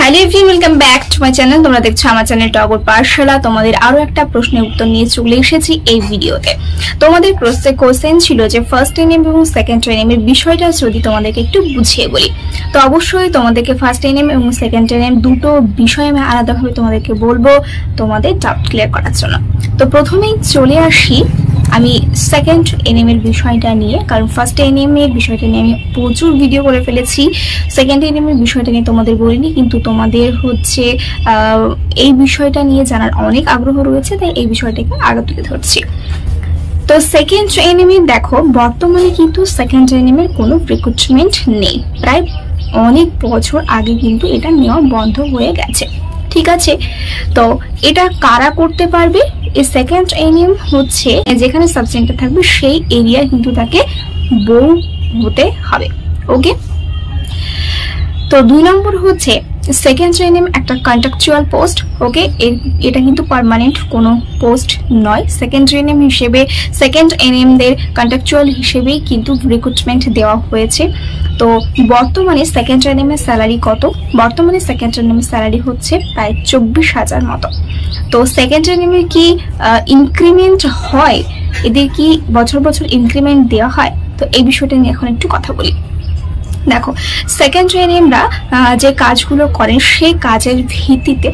Hello everyone, welcome back to my channel. তোমরা দেখছো আমার চ্যানেল টগর পাঠশালা। তোমাদের আরো একটা প্রশ্নের উত্তর নিয়ে চলে এসেছি এই ভিডিওতে। তোমাদের কোশ্চেন ছিল যে ফার্স্ট এনএম এবং সেকেন্ড এনএম এর বিষয়টা যদি তোমাদেরকে একটু বুঝিয়ে বলি, তো অবশ্যই তোমাদেরকে ফার্স্ট এনএম এবং সেকেন্ড এনএম দুটো বিষয় আমি আলাদাভাবে তোমাদেরকে বলবো তোমাদের ডাউট ক্লিয়ার করার জন্য। তো প্রথমেই চলে আসি আমি সেকেন্ড এনএম এর বিষয়টা নিয়ে, কারণ ফার্স্ট এনএম এর বিষয়টা নিয়ে আমি প্রচুর ভিডিও করে ফেলেছি। সেকেন্ড এনএম এর বিষয়টা নিয়ে তোমাদের বলিনি, কিন্তু তোমাদের হচ্ছে এই বিষয়টা নিয়ে জানার অনেক আগ্রহ রয়েছে, তাই এই বিষয়টাকে আগে তুলে ধরছি। তো সেকেন্ড এনএম এর দেখো, বর্তমানে কিন্তু সেকেন্ড এনএম এর কোনো রিক্রুটমেন্ট নেই। প্রায় অনেক বছর আগে কিন্তু এটা নেওয়া বন্ধ হয়ে গেছে, ঠিক আছে। তো এটা কারা করতে পারবে? এই সেকেন্ড এনএম হচ্ছে যেখানে সাব সেন্টার থাকবে সেই এরিয়া কিন্তু তাকে বউ হতে হবে, ওকে। তো 2 নম্বর হচ্ছে সেকেন্ড এনএম একটা কন্ট্রাকচুয়াল পোস্ট, ওকে। এটা কিন্তু পার্মানেন্ট কোনো পোস্ট নয়। সেকেন্ড এনএম হিসেবে সেকেন্ড এনএম দের কন্ট্রাকচুয়াল হিসেবেই কিন্তু রিক্রুটমেন্ট দেওয়া হয়েছে। তো বর্তমানে সেকেন্ড এনএম এর স্যালারি কত? বর্তমানে সেকেন্ড এনএম এর স্যালারি হচ্ছে প্রায় 24,000 মতো। তো সেকেন্ড এনএম এর কি ইনক্রিমেন্ট হয়? এদের কি বছর বছর ইনক্রিমেন্ট দেওয়া হয়? তো এই বিষয়টা নিয়ে এখন একটু কথা বলি। দেখো, সেকেন্ড এনএমরা যে কাজগুলো করেন সেই কাজের ভিত্তিতে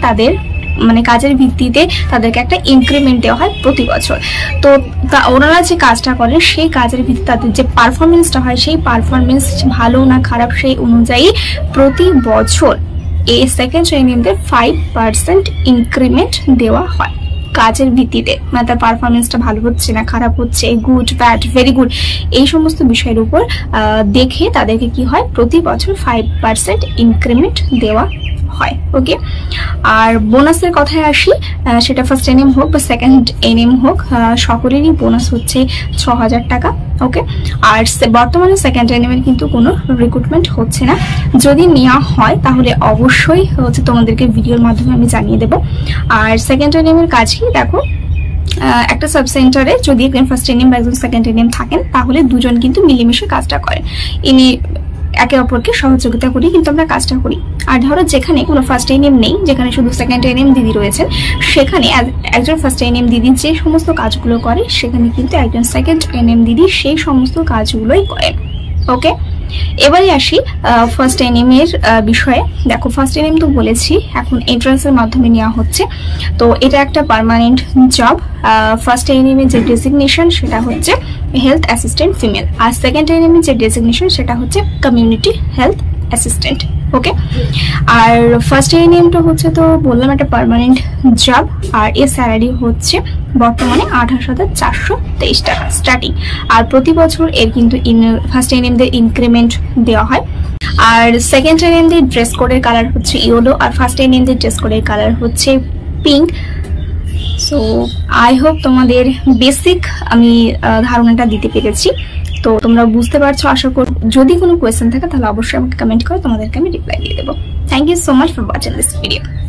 তাদেরকে একটা ইনক্রিমেন্ট দেওয়া হয় প্রতি বছর। তো ওনারা যে কাজটা করেন সেই কাজের ভিত্তিতে তাদের যে পারফরমেন্সটা হয়, সেই পারফরমেন্স ভালো না খারাপ সেই অনুযায়ী প্রতি বছর এই সেকেন্ড এনএমদের 5% ইনক্রিমেন্ট দেওয়া হয় কাজের ভিত্তিতে। মানে তার পারফরমেন্সটা ভালো হচ্ছে না খারাপ হচ্ছে, গুড ব্যাড ভেরি গুড, এই সমস্ত বিষয়ের উপর দেখে তাদেরকে কি হয়, প্রতি বছর 5% ইনক্রিমেন্ট দেওয়া হয়, ওকে। আর বোনাসের কথায় আসি, সেটা ফার্স্ট এনএম হোক বা সেকেন্ড এনএম হোক, সকলেরই বোনাস হচ্ছে 6,000 টাকা, ওকে। আর বর্তমানে সেকেন্ড এনএম এর কিন্তু কোনো রিক্রুটমেন্ট হচ্ছে না। যদি নেওয়া হয় তাহলে অবশ্যই হচ্ছে তোমাদেরকে ভিডিওর মাধ্যমে আমি জানিয়ে দেবো। আর সেকেন্ড এনএম এর কাজ কি দেখো, একটা সাব সেন্টারে যদি একজন ফার্স্ট এনএম বা একজন সেকেন্ড এনএম থাকেন তাহলে দুজন কিন্তু মিলেমিশে কাজটা করেন, ইনি একে অপরকে সহযোগিতা করি কিন্তু আমরা কাজটা করি। আর ধরো যেখানে কোনো ফার্স্ট এনএম নেই, যেখানে শুধু সেকেন্ড এনএম দিদি রয়েছেন, সেখানে একজন ফার্স্ট এনএম দিদি যে সমস্ত কাজগুলো করে সেখানে কিন্তু একজন সেকেন্ড এনএম দিদি সেই সমস্ত কাজগুলোই করেন, ওকে। এবারে আসি ফার্স্ট এনএম এর বিষয়ে। দেখো, ফার্স্ট এনএম তো বলেছি এখন এন্ট্রান্সের মাধ্যমে নেওয়া হচ্ছে। তো এটা একটা পার্মানেন্ট জব। ফার্স্ট এনএম এর যে ডেজিগনেশন সেটা হচ্ছে হেলথ অ্যাসিস্ট্যান্ট ফিমেল, আর সেকেন্ড এনএম এর যে ডেজিগনেশন সেটা হচ্ছে কমিউনিটি হেলথ অ্যাসিস্ট্যান্ট, ওকে। আর ফার্স্ট এনএমটা হচ্ছে তো বললাম একটা পার্মানেন্ট জব, আর এর স্যালারি হচ্ছে বর্তমানে 28,423 টাকা স্টার্টিং। আর প্রতি বছর এর কিন্তু ফার্স্ট এনএমদের ইনক্রিমেন্ট দেওয়া হয়। আর সেকেন্ড এনএমদের ড্রেস কোডের কালার হচ্ছে ইয়েলো, আর ফার্স্ট এনএমদের ড্রেস কোডের কালার হচ্ছে পিঙ্ক। সো আই হোপ তোমাদের বেসিক আমি ধারণাটা দিতে পেরেছি। তো তোমরা বুঝতে পারছো আশা করি। যদি কোনো কোয়েশ্চেন থাকে তাহলে অবশ্যই আমাকে কমেন্ট করো, তোমাদেরকে আমি রিপ্লাই দিয়ে দেবো। Thank you so much for watching this video.